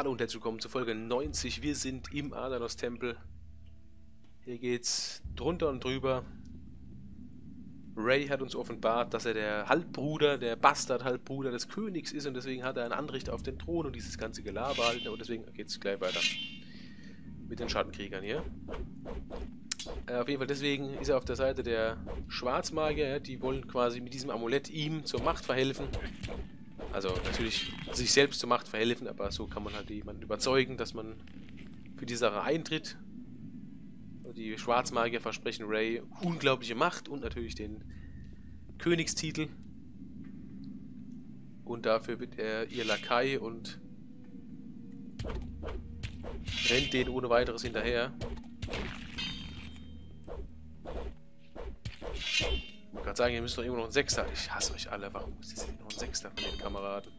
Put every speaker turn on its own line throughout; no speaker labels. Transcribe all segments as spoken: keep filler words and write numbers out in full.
Hallo und herzlich willkommen zu Folge neunzig. Wir sind im Adanos-Tempel. Hier geht's drunter und drüber. Ray hat uns offenbart, dass er der Halbbruder, der Bastard-Halbbruder des Königs ist und deswegen hat er ein Anrecht auf den Thron und dieses ganze Gelaber halt. Und deswegen geht's gleich weiter. Mit den Schattenkriegern hier. Äh, auf jeden Fall deswegen ist er auf der Seite der Schwarzmagier. Ja, die wollen quasi mit diesem Amulett ihm zur Macht verhelfen. Also natürlich sich selbst zur Macht verhelfen, aber so kann man halt jemanden überzeugen, dass man für die Sache eintritt. Die Schwarzmagier versprechen Ray unglaubliche Macht und natürlich den Königstitel. Und dafür wird er ihr Lakai und rennt denen ohne weiteres hinterher. Ich wollte gerade sagen, ihr müsst doch irgendwo noch ein Sechster. Ich hasse euch alle. Warum ist das noch ein Sechster von den Kameraden?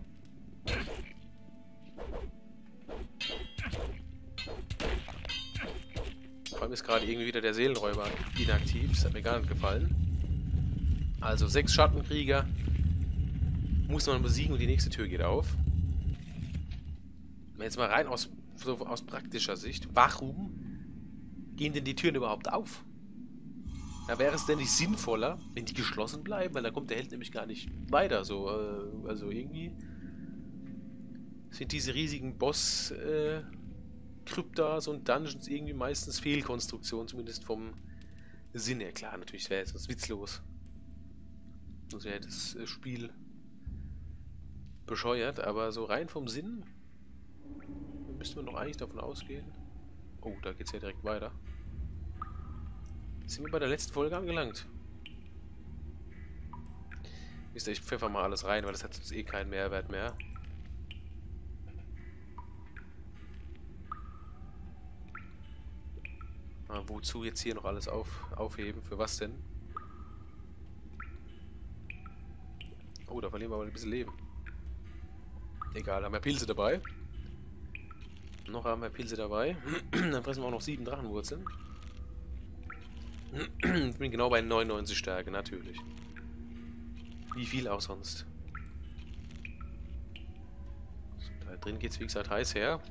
Vor allem ist gerade irgendwie wieder der Seelenräuber inaktiv. Das hat mir gar nicht gefallen. Also sechs Schattenkrieger muss man besiegen und die nächste Tür geht auf. Jetzt mal rein aus, so aus praktischer Sicht. Warum gehen denn die Türen überhaupt auf? Da wäre es denn nicht sinnvoller, wenn die geschlossen bleiben, weil da kommt der Held nämlich gar nicht weiter. So, äh, also irgendwie sind diese riesigen Boss äh, Kryptas und Dungeons irgendwie meistens Fehlkonstruktionen, zumindest vom Sinn her. Klar, natürlich wäre es witzlos. Sonst wäre das Spiel bescheuert, aber so rein vom Sinn müsste man doch eigentlich davon ausgehen. Oh, da geht es ja direkt weiter. Sind wir bei der letzten Folge angelangt. Wisst ihr, ich pfeffer mal alles rein, weil das hat jetzt eh keinen Mehrwert mehr. Ah, wozu jetzt hier noch alles auf, aufheben? Für was denn? Oh, da verlieren wir aber ein bisschen Leben. Egal, haben wir Pilze dabei. Noch haben wir Pilze dabei. Dann fressen wir auch noch sieben Drachenwurzeln. Ich bin genau bei neunundneunzig Stärke, natürlich. Wie viel auch sonst. So, da drin geht es wie gesagt heiß her.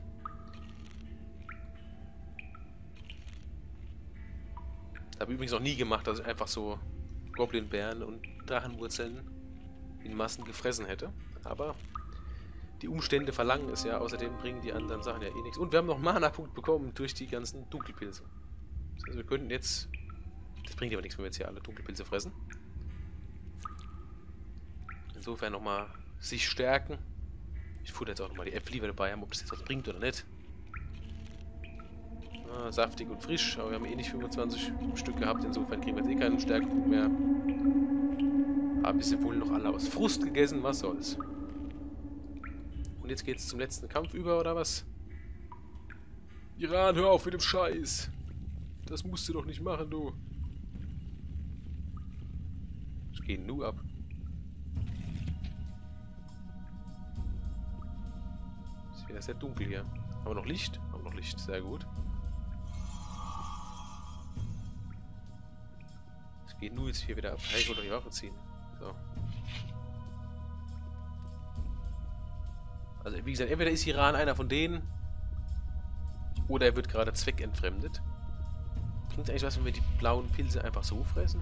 Habe übrigens noch nie gemacht, dass ich einfach so Goblin-Bären und Drachenwurzeln in Massen gefressen hätte. Aber die Umstände verlangen es ja. Außerdem bringen die anderen Sachen ja eh nichts. Und wir haben noch einen Mana-Punkt bekommen durch die ganzen Dunkelpilze. Das heißt, wir könnten jetzt... Das bringt aber nichts, wenn wir jetzt hier alle Dunkelpilze fressen. Insofern nochmal sich stärken. Ich futter jetzt auch nochmal die Äpfel, die wir dabei haben, ob das jetzt was bringt oder nicht. Ah, saftig und frisch, aber wir haben eh nicht fünfundzwanzig Stück gehabt, insofern kriegen wir jetzt eh keinen Stärkepunkt mehr. Haben wir wohl noch alle aus Frust gegessen, was soll's. Und jetzt geht's zum letzten Kampf über, oder was? Iran, hör auf mit dem Scheiß! Das musst du doch nicht machen, du! Ich gehe nur ab. Ist wieder sehr dunkel hier. Haben wir noch Licht? Haben wir noch Licht, sehr gut. Es geht nur jetzt hier wieder ab. Hey, ich wollte doch die Waffe ziehen. So. Also wie gesagt, entweder ist Iran einer von denen oder er wird gerade zweckentfremdet. Bringt eigentlich was, wenn wir die blauen Pilze einfach so fressen?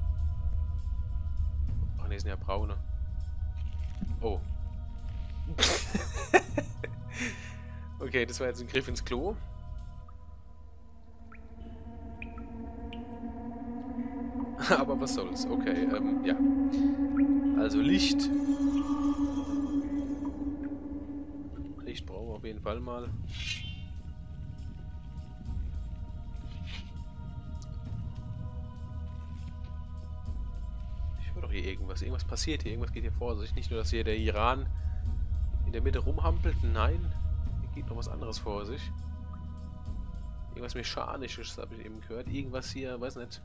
Ach ne, sind ja braune. Oh. Okay, das war jetzt ein Griff ins Klo. Aber was soll's. Okay, ähm, ja. Also Licht. Licht brauchen wir auf jeden Fall mal. Ich höre doch hier irgendwas. Irgendwas passiert hier. Irgendwas geht hier vor sich. Nicht nur, dass hier der Iran in der Mitte rumhampelt. Nein. Hier geht noch was anderes vor sich. Irgendwas Mechanisches habe ich eben gehört. Irgendwas hier, weiß nicht.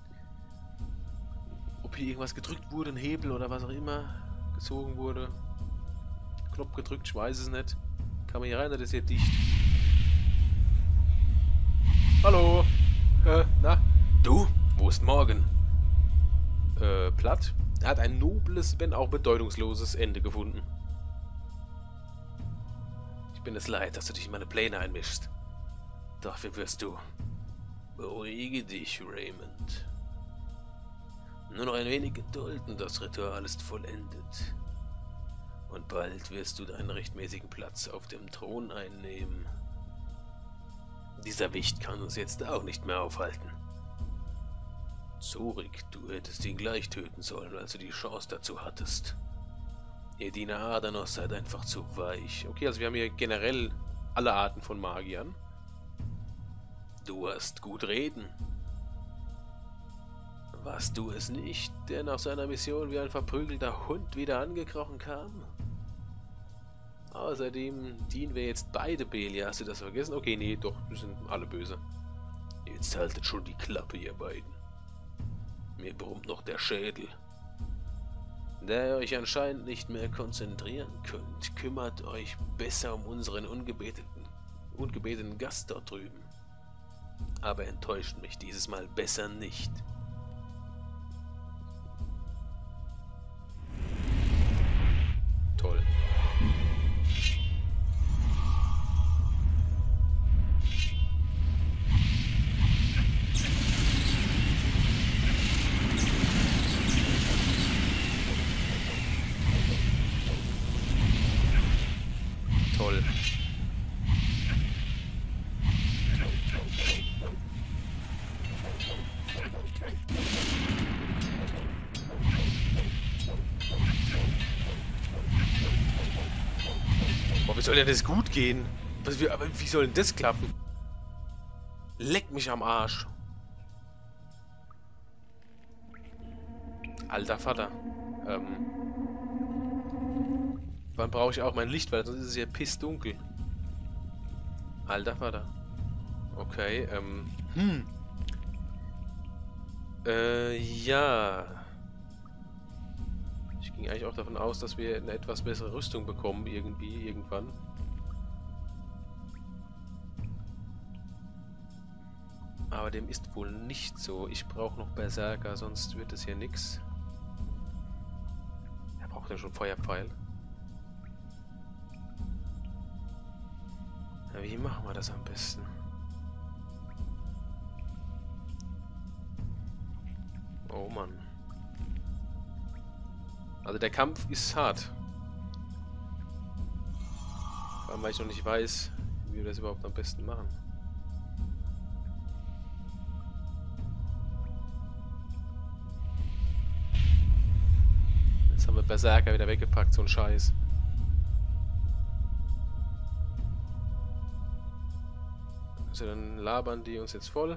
Ob hier irgendwas gedrückt wurde, ein Hebel oder was auch immer gezogen wurde. Knopf gedrückt, ich weiß es nicht. Kann man hier rein, das ist hier dicht. Hallo? Äh, na? Du? Wo ist Morgan? Äh, platt? Er hat ein nobles, wenn auch bedeutungsloses Ende gefunden. Ich bin es leid, dass du dich in meine Pläne einmischst. Dafür wirst du... Beruhige dich, Raymond. Nur noch ein wenig Geduld und das Ritual ist vollendet. Und bald wirst du deinen rechtmäßigen Platz auf dem Thron einnehmen. Dieser Wicht kann uns jetzt auch nicht mehr aufhalten. Zorik, du hättest ihn gleich töten sollen, als du die Chance dazu hattest. Ihr Diener Adanos seid einfach zu weich. Okay, also wir haben hier generell alle Arten von Magiern. Du hast gut reden. Warst du es nicht, der nach seiner Mission wie ein verprügelter Hund wieder angekrochen kam? Außerdem dienen wir jetzt beide Belia. Hast du das vergessen? Okay, nee, doch, wir sind alle böse. Jetzt haltet schon die Klappe, ihr beiden. Mir brummt noch der Schädel. Da ihr euch anscheinend nicht mehr konzentrieren könnt, kümmert euch besser um unseren ungebeteten, ungebeteten Gast dort drüben. Aber enttäuscht mich dieses Mal besser nicht. Toll. Toll. Boah, wie soll denn das gut gehen? Was, wie, aber wie soll denn das klappen? Leck mich am Arsch. Alter Vater. Ähm. Wann brauche ich auch mein Licht, weil sonst ist es hier pissdunkel. Alter Vater. Okay, ähm. Hm. Äh, ja. Ich ging eigentlich auch davon aus, dass wir eine etwas bessere Rüstung bekommen, irgendwie, irgendwann. Aber dem ist wohl nicht so. Ich brauche noch Berserker, sonst wird es hier nichts. Er braucht ja schon Feuerpfeil. Ja, wie machen wir das am besten? Oh Mann. Also der Kampf ist hart. Vor allem, weil ich noch nicht weiß, wie wir das überhaupt am besten machen. Jetzt haben wir Berserker wieder weggepackt, so ein Scheiß. Also dann labern die uns jetzt voll.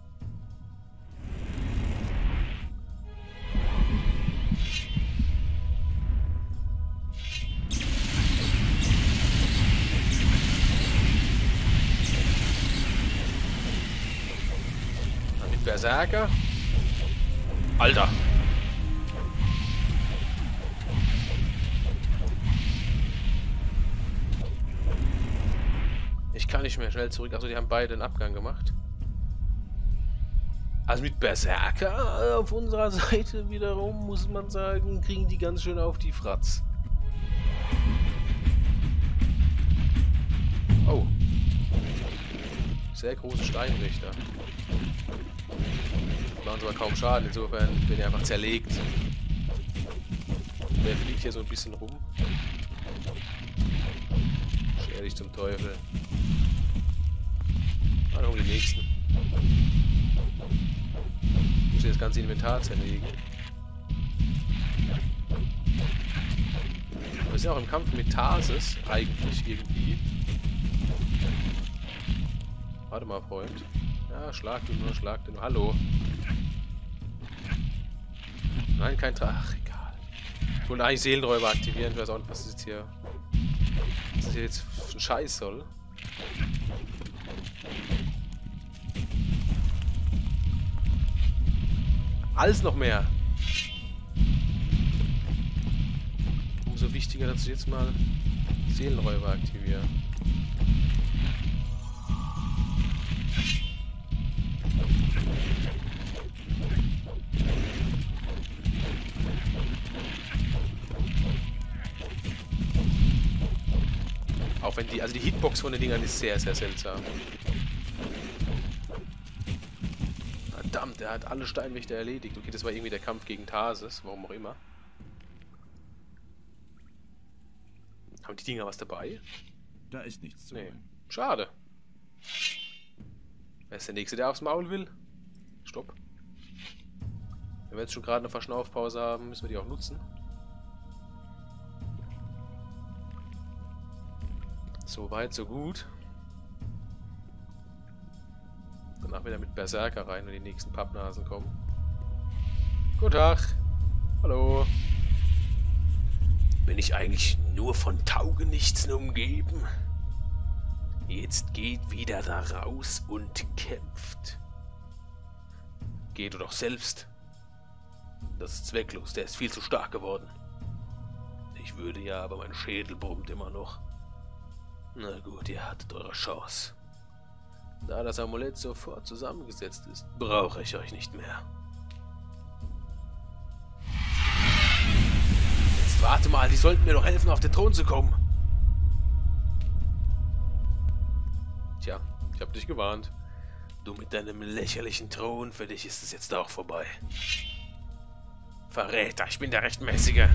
Dann mit Berserker. Alter! Ich kann nicht mehr schnell zurück. Also die haben beide einen Abgang gemacht. Also mit Berserker auf unserer Seite wiederum, muss man sagen, kriegen die ganz schön auf die Fratz. Oh. Sehr große Steinrichter. Machen sie aber kaum Schaden, insofern werden die einfach zerlegt. Der fliegt hier so ein bisschen rum. Scher dich zum Teufel. Ah, noch die nächsten. Ich muss das ganze Inventar zerlegen. Wir sind auch im Kampf mit Tarsis, eigentlich irgendwie. Warte mal, Freund. Ja, schlag den nur, schlag den nur. Hallo. Nein, kein Tra... Ach, egal. Ich wollte eigentlich Seelenräuber aktivieren. Ich weiß auch nicht, was das jetzt hier... Was das hier jetzt für ein Scheiß soll. Alles noch mehr. Umso wichtiger, dass ich jetzt mal Seelenräuber aktiviere. Auf Auch wenn die, also die Hitbox von den Dingern ist sehr, sehr seltsam. Verdammt, er hat alle Steinwächter erledigt. Okay, das war irgendwie der Kampf gegen Tarsis, warum auch immer. Haben die Dinger was dabei?
Da ist nichts zu
Nee.
holen.
Schade. Wer ist der Nächste, der aufs Maul will? Stopp. Wenn wir jetzt schon gerade eine Verschnaufpause haben, müssen wir die auch nutzen. So weit, so gut. Danach wieder mit Berserker rein, wenn die nächsten Pappnasen kommen. Guten Tag. Hallo. Bin ich eigentlich nur von Taugenichtsen umgeben? Jetzt geht wieder da raus und kämpft. Geh du doch selbst. Das ist zwecklos, der ist viel zu stark geworden. Ich würde ja, aber mein Schädel brummt immer noch. Na gut, ihr hattet eure Chance. Da das Amulett sofort zusammengesetzt ist, brauche ich euch nicht mehr. Jetzt warte mal, die sollten mir doch helfen, auf den Thron zu kommen. Tja, ich hab dich gewarnt. Du mit deinem lächerlichen Thron, für dich ist es jetzt auch vorbei. Verräter, ich bin der Rechtmäßige.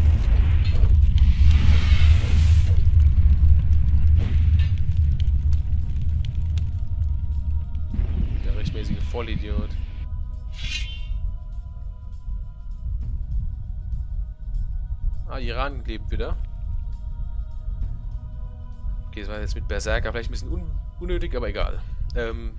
Der rechtmäßige Vollidiot. Ah, Iran lebt wieder. Okay, das war jetzt mit Berserker vielleicht ein bisschen un unnötig, aber egal. Ähm.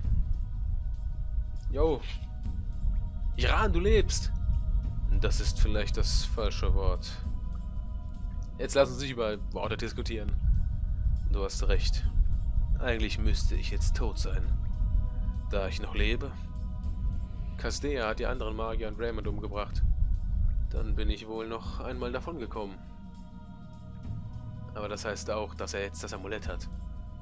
Yo. Iran, du lebst! Das ist vielleicht das falsche Wort. Jetzt lassen Sie sich über Worte diskutieren. Du hast recht. Eigentlich müsste ich jetzt tot sein. Da ich noch lebe. Casdea hat die anderen Magier und Raymond umgebracht. Dann bin ich wohl noch einmal davon gekommen. Aber das heißt auch, dass er jetzt das Amulett hat.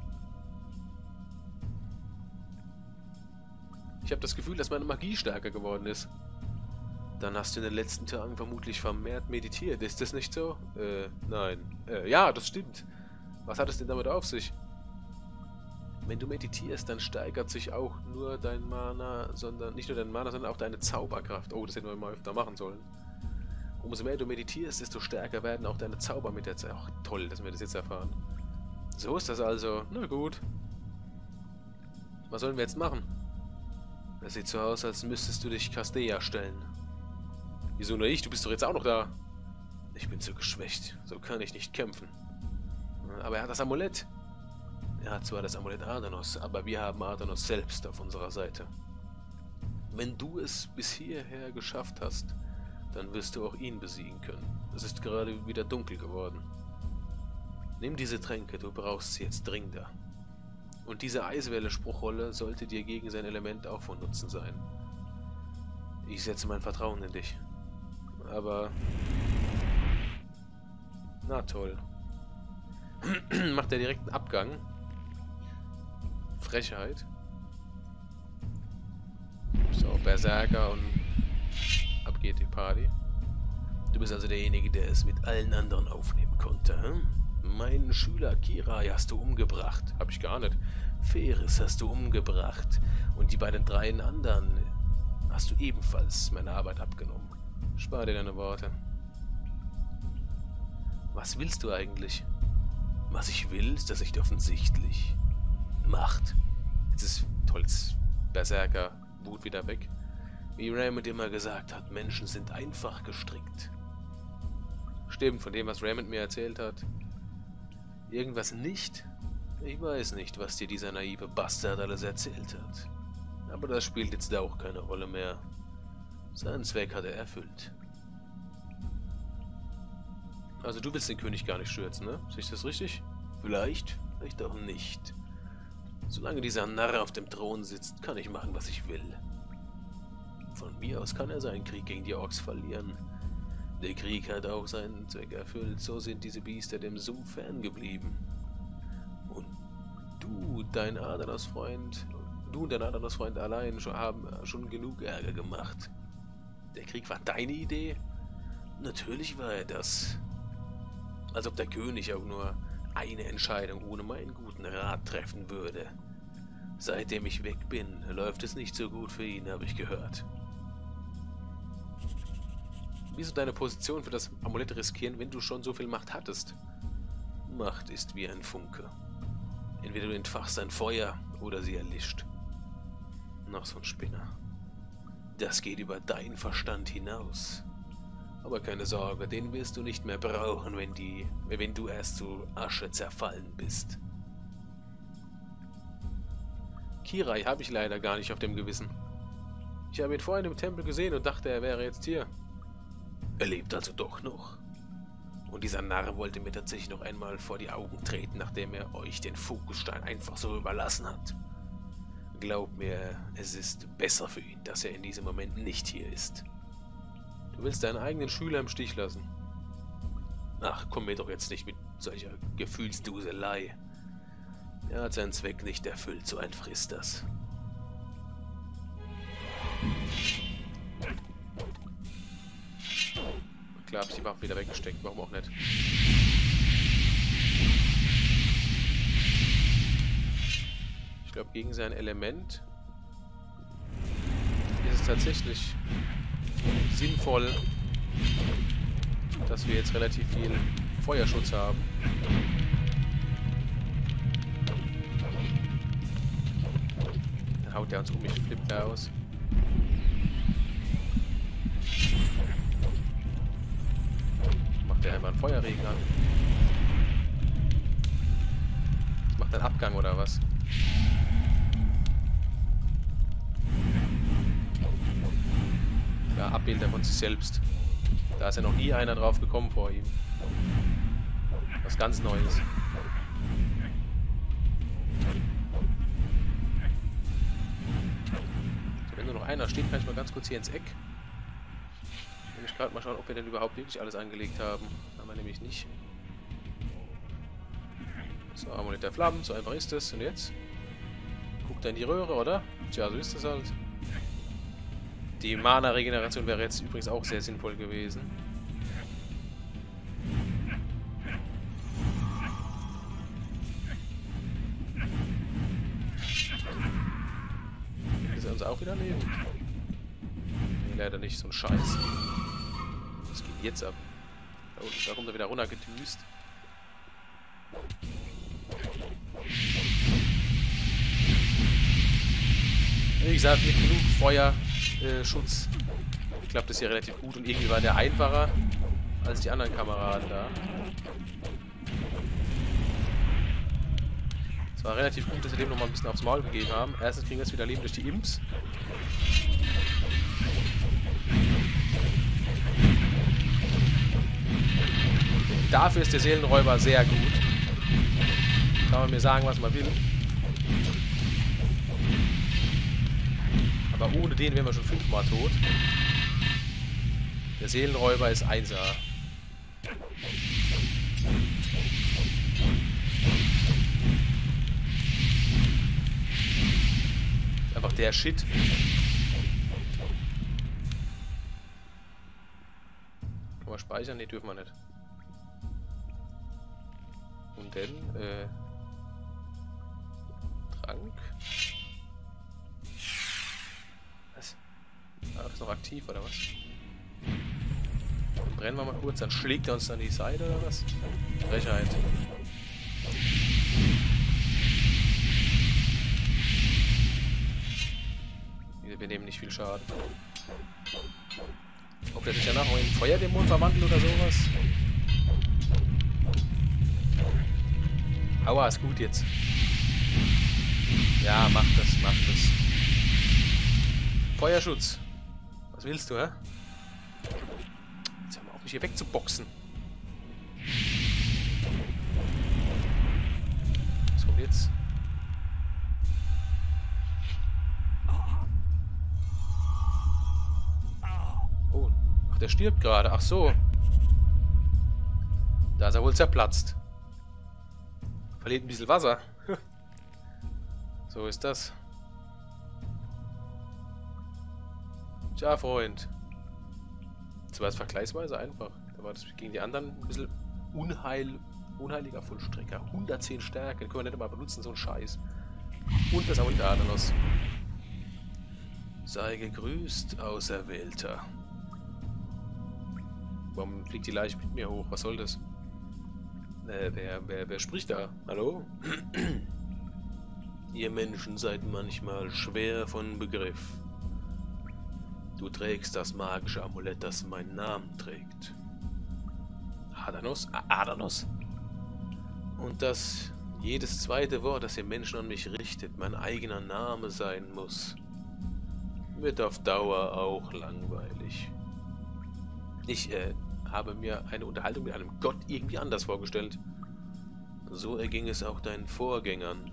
Ich habe das Gefühl, dass meine Magie stärker geworden ist. Dann hast du in den letzten Tagen vermutlich vermehrt meditiert. Ist das nicht so? Äh, nein. Äh, ja, das stimmt. Was hat es denn damit auf sich? Wenn du meditierst, dann steigert sich auch nur dein Mana, sondern nicht nur dein Mana, sondern auch deine Zauberkraft. Oh, das hätten wir mal öfter machen sollen. Umso mehr du meditierst, desto stärker werden auch deine Zauber mit der Zeit. Ach, toll, dass wir das jetzt erfahren. So ist das also. Na gut. Was sollen wir jetzt machen? Das sieht so aus, als müsstest du dich Casdea stellen. Wieso nur ich? Du bist doch jetzt auch noch da. Ich bin zu geschwächt. So kann ich nicht kämpfen. Aber er hat das Amulett. Er hat zwar das Amulett Adanos, aber wir haben Adanos selbst auf unserer Seite. Wenn du es bis hierher geschafft hast, dann wirst du auch ihn besiegen können. Es ist gerade wieder dunkel geworden. Nimm diese Tränke, du brauchst sie jetzt dringender. Und diese Eiswelle-Spruchrolle sollte dir gegen sein Element auch von Nutzen sein. Ich setze mein Vertrauen in dich. Aber... Na toll. Macht er direkt einen Abgang. Frechheit. So, Berserker und ab geht die Party. Du bist also derjenige, der es mit allen anderen aufnehmen konnte, hm? Meinen Schüler Kirai hast du umgebracht. Hab ich gar nicht. Feris hast du umgebracht. Und die beiden dreien anderen hast du ebenfalls meine Arbeit abgenommen. Spar dir deine Worte. Was willst du eigentlich? Was ich will, ist das nicht offensichtlich. Macht. Jetzt ist Tolls Berserker Wut wieder weg. Wie Raymond immer gesagt hat, Menschen sind einfach gestrickt. Stimmt, von dem, was Raymond mir erzählt hat. Irgendwas nicht? Ich weiß nicht, was dir dieser naive Bastard alles erzählt hat. Aber das spielt jetzt auch keine Rolle mehr. Seinen Zweck hat er erfüllt. Also du willst den König gar nicht stürzen, ne? Sehe ich das richtig? Vielleicht, vielleicht auch nicht. Solange dieser Narr auf dem Thron sitzt, kann ich machen, was ich will. Von mir aus kann er seinen Krieg gegen die Orks verlieren. Der Krieg hat auch seinen Zweck erfüllt, so sind diese Biester dem Sumpf ferngeblieben. Und du, dein Adanos-Freund, du und dein Adanos-Freund allein schon haben schon genug Ärger gemacht. Der Krieg war deine Idee? Natürlich war er das. Als ob der König auch nur eine Entscheidung ohne meinen guten Rat treffen würde. Seitdem ich weg bin, läuft es nicht so gut für ihn, habe ich gehört. Wieso deine Position für das Amulett riskieren, wenn du schon so viel Macht hattest? Macht ist wie ein Funke. Entweder du entfachst ein Feuer oder sie erlischt. Noch so ein Spinner. Das geht über deinen Verstand hinaus. Aber keine Sorge, den wirst du nicht mehr brauchen, wenn, die, wenn du erst zu Asche zerfallen bist. Kirai habe ich leider gar nicht auf dem Gewissen. Ich habe ihn vorhin im Tempel gesehen und dachte, er wäre jetzt hier. Er lebt also doch noch. Und dieser Narr wollte mir tatsächlich noch einmal vor die Augen treten, nachdem er euch den Fokusstein einfach so überlassen hat. Glaub mir, es ist besser für ihn, dass er in diesem Moment nicht hier ist. Du willst deinen eigenen Schüler im Stich lassen. Ach, komm mir doch jetzt nicht mit solcher Gefühlsduselei. Er hat seinen Zweck nicht erfüllt, so einfach ist das. Klar, hab ich die Waffe wieder weggesteckt, warum auch nicht. Ich glaube, gegen sein Element ist es tatsächlich sinnvoll, dass wir jetzt relativ viel Feuerschutz haben. Dann haut der uns um, ich flippe da aus. Macht der einfach einen Feuerregen an. Das macht einen Abgang oder was? Ja, Abbilder von sich selbst. Da ist ja noch nie einer drauf gekommen vor ihm. Was ganz Neues. So, wenn nur noch einer steht, kann ich mal ganz kurz hier ins Eck. Ich will mich gerade mal schauen, ob wir denn überhaupt wirklich alles angelegt haben. Haben wir nämlich nicht. So, Amulett der Flammen, so einfach ist es. Und jetzt? Guckt er in die Röhre, oder? Tja, so ist es halt. Die Mana-Regeneration wäre jetzt übrigens auch sehr sinnvoll gewesen. Ist er uns auch wieder leben? Nee, leider nicht, so ein Scheiß. Was geht jetzt ab? Da unten, da kommt er wieder runtergedüst. Wie gesagt, mit genug Feuerschutz äh, klappt das hier relativ gut und irgendwie war der einfacher als die anderen Kameraden da. Es war relativ gut, dass wir dem noch mal ein bisschen aufs Maul gegeben haben. Erstens kriegen wir jetzt wieder Leben durch die Imps. Dafür ist der Seelenräuber sehr gut. Kann man mir sagen, was man will. Aber ohne den wären wir schon fünfmal tot. Der Seelenräuber ist eins A. Einfach der Shit. Können wir speichern? Ne, dürfen wir nicht. Und dann, äh... Trank. Was? Ah, ist noch aktiv, oder was? Dann brennen wir mal kurz, dann schlägt er uns an die Seite, oder was? Frechheit. Wir nehmen nicht viel Schaden. Ob der sich danach auch in einen Feuerdämon verwandelt oder sowas? Aua, ist gut jetzt. Ja, mach das, mach das. Feuerschutz. Was willst du, hä? Jetzt hör mal auf, mich hier wegzuboxen. Was kommt jetzt? Oh, ach, der stirbt gerade. Ach so. Da ist er wohl zerplatzt. Verliert ein bisschen Wasser. So ist das. Tja, Freund. Das war jetzt vergleichsweise einfach. Da war das gegen die anderen ein bisschen Unheil Unheiliger Vollstrecker. hundertzehn Stärke. Den können wir nicht mal benutzen, so ein Scheiß. Und das Amulett Adanos. Sei gegrüßt, Auserwählter. Warum fliegt die Leiche mit mir hoch? Was soll das? Äh, wer, wer, wer spricht da? Hallo? Ihr Menschen seid manchmal schwer von Begriff. Du trägst das magische Amulett, das meinen Namen trägt. Adanos? Adanos? Und dass jedes zweite Wort, das ihr Menschen an mich richtet, mein eigener Name sein muss, wird auf Dauer auch langweilig. Ich äh, habe mir eine Unterhaltung mit einem Gott irgendwie anders vorgestellt. So erging es auch deinen Vorgängern.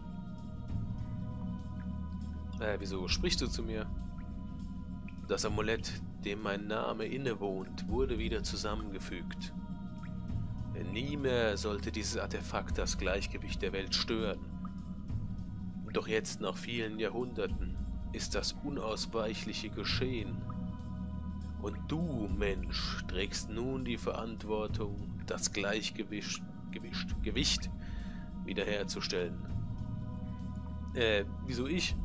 Äh, wieso sprichst du zu mir? Das Amulett, dem mein Name innewohnt, wurde wieder zusammengefügt. Nie mehr sollte dieses Artefakt das Gleichgewicht der Welt stören. Doch jetzt, nach vielen Jahrhunderten, ist das Unausweichliche geschehen. Und du, Mensch, trägst nun die Verantwortung, das Gleichgewicht Gewicht, Gewicht wiederherzustellen. Äh, wieso ich?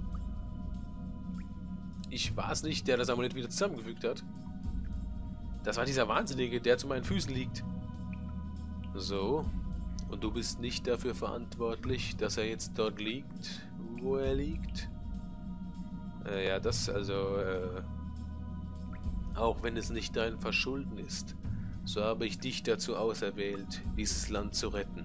Ich war es nicht, der das Amulett wieder zusammengefügt hat. Das war dieser Wahnsinnige, der zu meinen Füßen liegt. So, und du bist nicht dafür verantwortlich, dass er jetzt dort liegt, wo er liegt? Äh, ja, das also, äh, auch wenn es nicht dein Verschulden ist, so habe ich dich dazu auserwählt, dieses Land zu retten.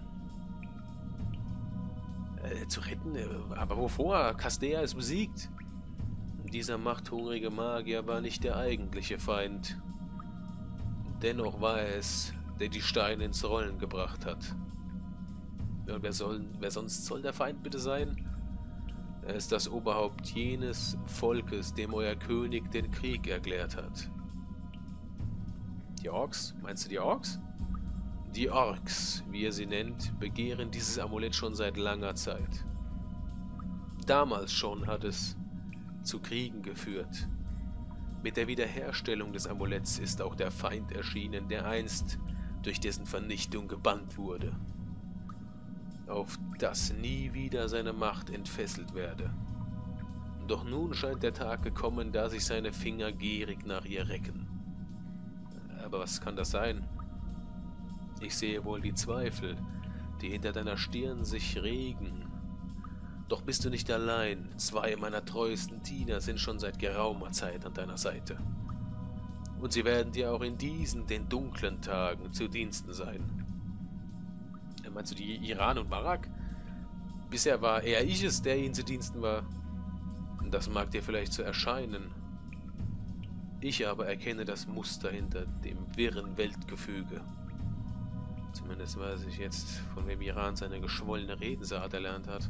Äh, zu retten? Aber wovor? Castea ist besiegt. Dieser machthungrige Magier war nicht der eigentliche Feind. Dennoch war er es, der die Steine ins Rollen gebracht hat. Ja, wer, soll, wer sonst soll der Feind bitte sein? Er ist das Oberhaupt jenes Volkes, dem euer König den Krieg erklärt hat. Die Orks? Meinst du die Orks? Die Orks, wie ihr sie nennt, begehren dieses Amulett schon seit langer Zeit. Damals schon hat es zu Kriegen geführt. Mit der Wiederherstellung des Amuletts ist auch der Feind erschienen, der einst durch dessen Vernichtung gebannt wurde, auf dass nie wieder seine Macht entfesselt werde. Doch nun scheint der Tag gekommen, da sich seine Finger gierig nach ihr recken. Aber was kann das sein? Ich sehe wohl die Zweifel, die hinter deiner Stirn sich regen. Doch bist du nicht allein. Zwei meiner treuesten Diener sind schon seit geraumer Zeit an deiner Seite. Und sie werden dir auch in diesen, den dunklen Tagen, zu Diensten sein. Meinst du die Iran und Barak? Bisher war eher ich es, der ihnen zu Diensten war. Das mag dir vielleicht so erscheinen. Ich aber erkenne das Muster hinter dem wirren Weltgefüge. Zumindest weiß ich jetzt, von wem Iran seine geschwollene Redensart erlernt hat.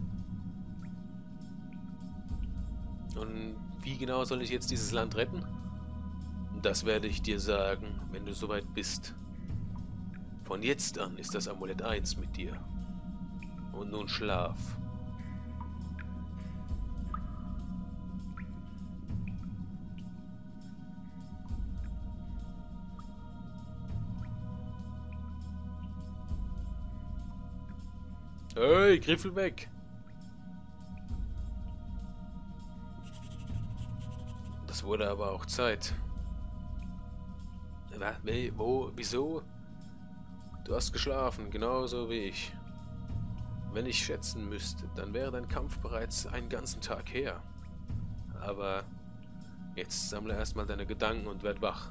Und wie genau soll ich jetzt dieses Land retten? Das werde ich dir sagen, wenn du soweit bist. Von jetzt an ist das Amulett eins mit dir. Und nun schlaf. Hey, Griffel weg! Das wurde aber auch Zeit. Na, wo, wieso? Du hast geschlafen, genauso wie ich. Wenn ich schätzen müsste, dann wäre dein Kampf bereits einen ganzen Tag her. Aber jetzt sammle erstmal deine Gedanken und werd wach.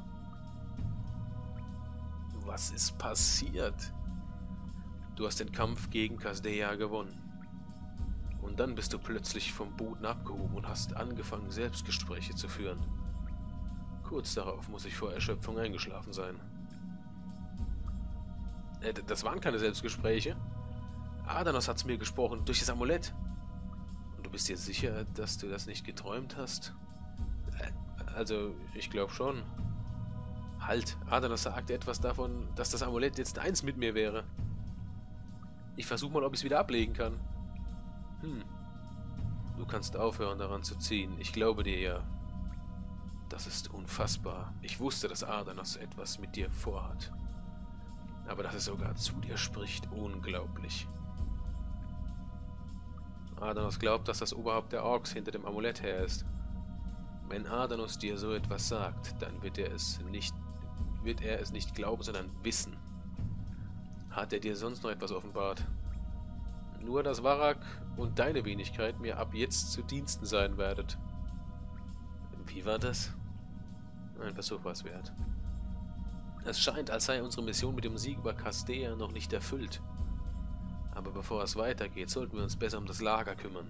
Was ist passiert? Du hast den Kampf gegen Castea gewonnen. Und dann bist du plötzlich vom Boden abgehoben und hast angefangen, Selbstgespräche zu führen. Kurz darauf muss ich vor Erschöpfung eingeschlafen sein. Äh, das waren keine Selbstgespräche. Adanos hat's mir gesprochen, durch das Amulett. Und du bist dir sicher, dass du das nicht geträumt hast? Äh, also, ich glaube schon. Halt, Adanos sagte etwas davon, dass das Amulett jetzt eins mit mir wäre. Ich versuche mal, ob ich es wieder ablegen kann. Hm. Du kannst aufhören, daran zu ziehen. Ich glaube dir ja. Das ist unfassbar. Ich wusste, dass Adanos etwas mit dir vorhat. Aber dass es sogar zu dir spricht, unglaublich. Adanos glaubt, dass das Oberhaupt der Orks hinter dem Amulett her ist. Wenn Adanos dir so etwas sagt, dann wird er es nicht, wird er es nicht glauben, sondern wissen. Hat er dir sonst noch etwas offenbart? Nur, dass Varag und deine Wenigkeit mir ab jetzt zu Diensten sein werdet. Wie war das? Ein Versuch war es wert. Es scheint, als sei unsere Mission mit dem Sieg über Castea noch nicht erfüllt. Aber bevor es weitergeht, sollten wir uns besser um das Lager kümmern.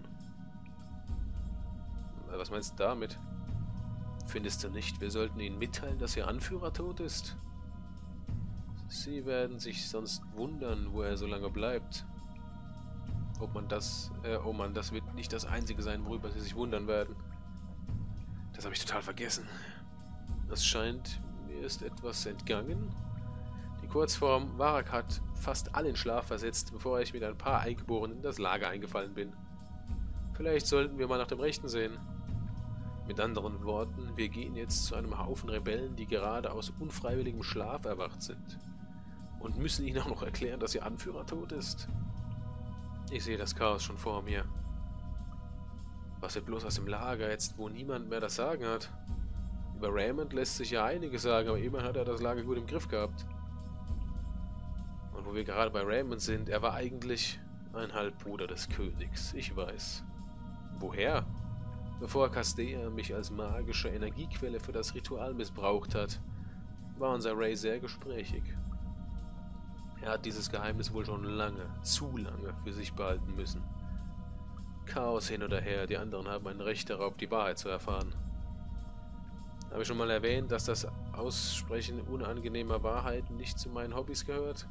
Was meinst du damit? Findest du nicht, wir sollten ihnen mitteilen, dass ihr Anführer tot ist? Sie werden sich sonst wundern, wo er so lange bleibt. Ob man das, äh, oh Mann, das wird nicht das Einzige sein, worüber sie sich wundern werden. Das habe ich total vergessen. Es scheint, mir ist etwas entgangen. Die Kurzform, Varag hat fast alle in Schlaf versetzt, bevor ich mit ein paar Eingeborenen in das Lager eingefallen bin. Vielleicht sollten wir mal nach dem Rechten sehen. Mit anderen Worten, wir gehen jetzt zu einem Haufen Rebellen, die gerade aus unfreiwilligem Schlaf erwacht sind. Und müssen ihnen auch noch erklären, dass ihr Anführer tot ist. Ich sehe das Chaos schon vor mir. Was wird bloß aus dem Lager jetzt, wo niemand mehr das Sagen hat? Über Raymond lässt sich ja einiges sagen, aber immerhin hat er das Lager gut im Griff gehabt. Und wo wir gerade bei Raymond sind, er war eigentlich ein Halbbruder des Königs, ich weiß. Woher? Bevor Castea mich als magische Energiequelle für das Ritual missbraucht hat, war unser Ray sehr gesprächig. Er hat dieses Geheimnis wohl schon lange, zu lange für sich behalten müssen. Chaos hin oder her, die anderen haben ein Recht darauf, die Wahrheit zu erfahren. Habe ich schon mal erwähnt, dass das Aussprechen unangenehmer Wahrheiten nicht zu meinen Hobbys gehört?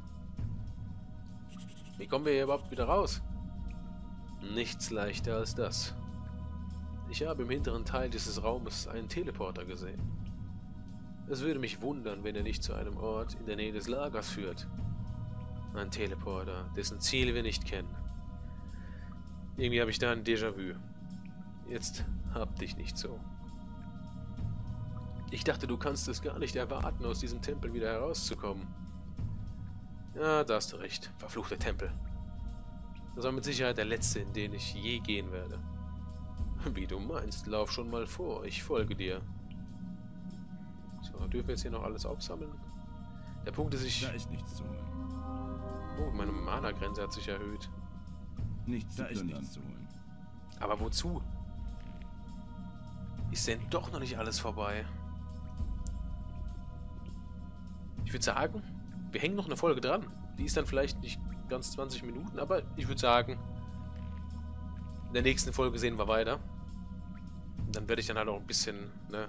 Wie kommen wir hier überhaupt wieder raus? Nichts leichter als das. Ich habe im hinteren Teil dieses Raumes einen Teleporter gesehen. Es würde mich wundern, wenn er nicht zu einem Ort in der Nähe des Lagers führt. Ein Teleporter, dessen Ziel wir nicht kennen. Irgendwie habe ich da ein Déjà-vu. Jetzt hab dich nicht so. Ich dachte, du kannst es gar nicht erwarten, aus diesem Tempel wieder herauszukommen. Ja, da hast du recht. Verfluchter Tempel. Das war mit Sicherheit der letzte, in den ich je gehen werde. Wie du meinst, lauf schon mal vor. Ich folge dir. So, dürfen wir jetzt hier noch alles aufsammeln? Der Punkt ist, ich...
Da ist nichts zu holen.
Oh, meine Mana-Grenze hat sich erhöht.
Nichts da ist nichts zu holen.
Aber wozu? Ist denn doch noch nicht alles vorbei? Ich würde sagen, wir hängen noch eine Folge dran. Die ist dann vielleicht nicht ganz zwanzig Minuten, aber ich würde sagen, in der nächsten Folge sehen wir weiter. Und dann werde ich dann halt auch ein bisschen, ne,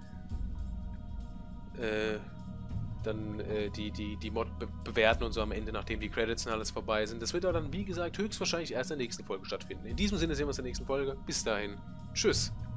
äh, dann äh, die, die, die Mod be bewerten und so am Ende, nachdem die Credits und alles vorbei sind. Das wird aber dann, wie gesagt, höchstwahrscheinlich erst in der nächsten Folge stattfinden. In diesem Sinne sehen wir uns in der nächsten Folge. Bis dahin. Tschüss.